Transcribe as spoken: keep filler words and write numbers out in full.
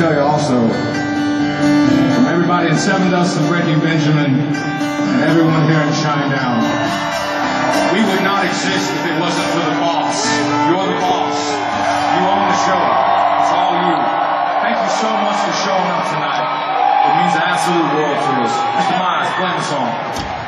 tell you also, from everybody in Seven Dust and Breaking Benjamin, and everyone here in Shinedown, we would not exist if it wasn't for the boss. You're the boss. You own the show. It's all you. Thank you so much for showing up tonight. It means the absolute world to us. Mister Myers, play the song.